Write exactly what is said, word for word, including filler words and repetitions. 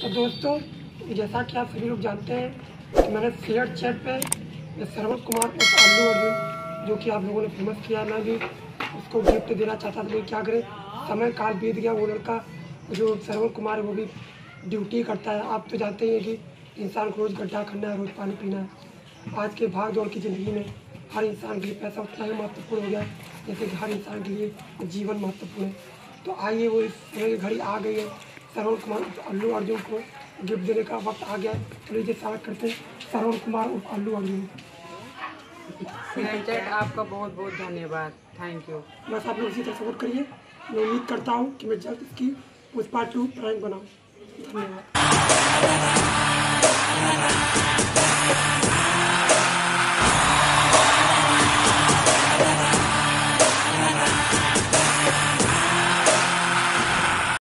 दोस्तों, जैसा कि आप सभी लोग जानते हैं कि मैंने शेयर चैट पे श्रवण कुमार और अल्लू अर्जुन, जो कि आप लोगों ने फेमस किया, मैं भी उसको गिफ्ट देना चाहता था, लेकिन क्या करें, समय काल बीत गया। वो लड़का जो श्रवण कुमार है वो भी ड्यूटी करता है। आप तो जानते ही हैं कि इंसान को रोज़ गड्ढा करना है, रोज़ पानी पीना है। आज के भाग दौड़ की ज़िंदगी में हर इंसान के लिए पैसा उतना ही महत्वपूर्ण हो गया जैसे कि हर इंसान के लिए जीवन महत्वपूर्ण है। तो आइए, वो इस समय की घड़ी आ गई है, श्रवण कुमार अल्लू अर्जुन को गिफ्ट देने का वक्त आ गया है। तो लीजिए स्वागत करते हैं श्रवण कुमार और अल्लू अर्जुन। आपका बहुत बहुत धन्यवाद, थैंक यू। बस आप लोग इसी तरह सपोर्ट करिए। मैं उम्मीद करता हूँ कि मैं जल्द इसकी पुष्पा टू प्रैंक बनाऊँ। धन्यवाद।